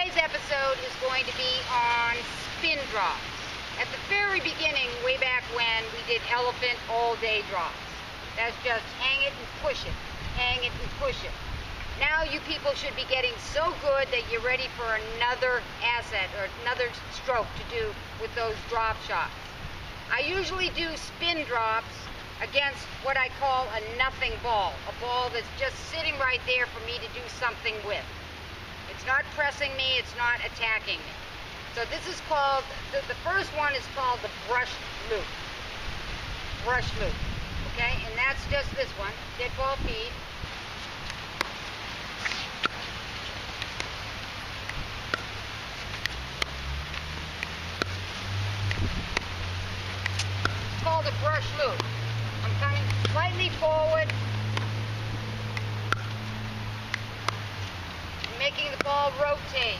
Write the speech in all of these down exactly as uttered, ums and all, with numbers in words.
Today's episode is going to be on spin drops. At the very beginning, way back when, we did elephant all-day drops. That's just hang it and push it, hang it and push it. Now you people should be getting so good that you're ready for another asset or another stroke to do with those drop shots. I usually do spin drops against what I call a nothing ball, a ball that's just sitting right there for me to do something with. It's not pressing me, it's not attacking me. So this is called, the, the first one is called the brush loop. Brush loop, okay? And that's just this one, dead ball feed. It's called a brush loop. I'm coming slightly forward, and making the ball rotate.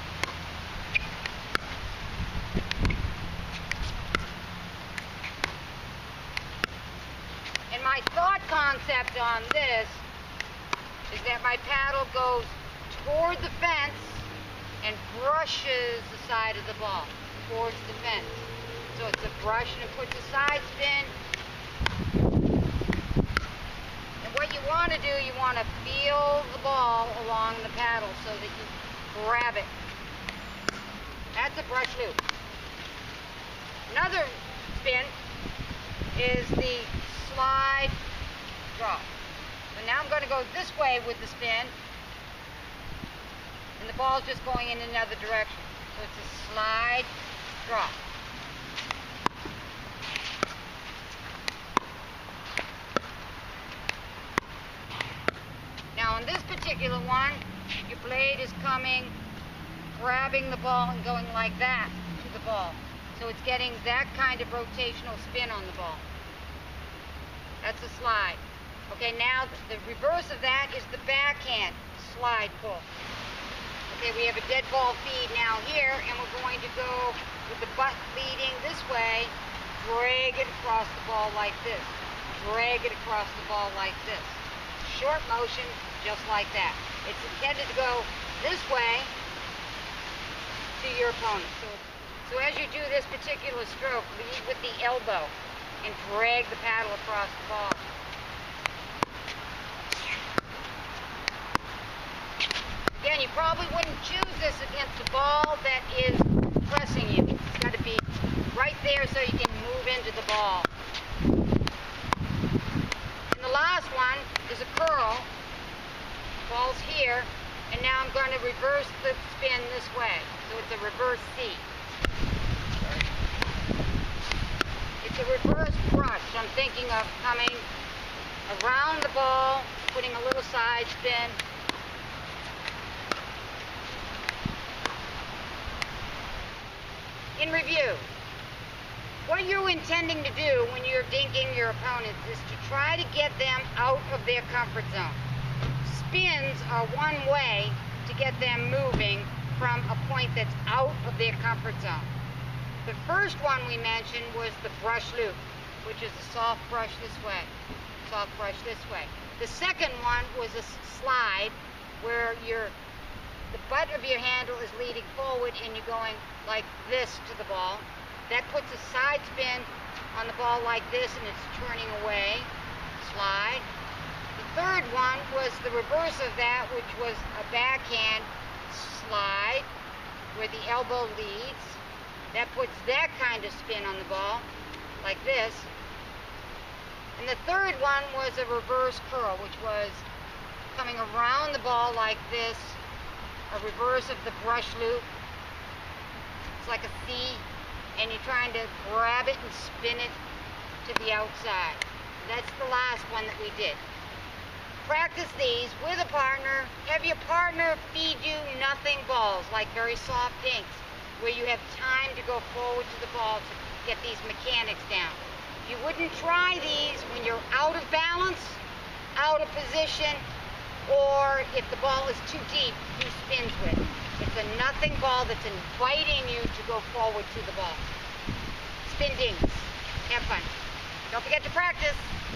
And my thought concept on this is that my paddle goes toward the fence and brushes the side of the ball towards the fence. So it's a brush and it puts a side spin. And what you want to do, you want to feel the ball along the paddle so that you grab it. That's a brush loop. Another spin is the slide drop. So now I'm going to go this way with the spin, and the ball's just going in another direction. So it's a slide drop. Now on this particular one, your blade is coming, grabbing the ball and going like that to the ball. So it's getting that kind of rotational spin on the ball. That's a slide. Okay, now the reverse of that is the backhand slide pull. Okay, we have a dead ball feed now here, and we're going to go with the butt leading this way, drag it across the ball like this. Drag it across the ball like this. Short motion, just like that. It's intended to go this way to your opponent. So, so as you do this particular stroke, lead with the elbow and drag the paddle across the ball. Again, you probably wouldn't choose this against a ball that is pressing you. It's got to be right there so you can move into the ball. And the last one is a curl. Ball's here, and now I'm going to reverse the spin this way. So it's a reverse C. It's a reverse brush. I'm thinking of coming around the ball, putting a little side spin. In review, what you're intending to do when you're dinking your opponents is to try to get them out of their comfort zone. Spins are one way to get them moving from a point that's out of their comfort zone. The first one we mentioned was the brush loop, which is a soft brush this way, soft brush this way. The second one was a slide, where your the butt of your handle is leading forward and you're going like this to the ball. That puts a side spin on the ball like this and it's turning away, slide. The third one was the reverse of that, which was a backhand slide, where the elbow leads. That puts that kind of spin on the ball, like this. And the third one was a reverse curl, which was coming around the ball like this, a reverse of the brush loop. It's like a C, and you're trying to grab it and spin it to the outside. That's the last one that we did. Practice these with a partner. Have your partner feed you nothing balls, like very soft dinks, where you have time to go forward to the ball to get these mechanics down. You wouldn't try these when you're out of balance, out of position, or if the ball is too deep, who spins with. It's a nothing ball that's inviting you to go forward to the ball. Spin dinks. Have fun. Don't forget to practice.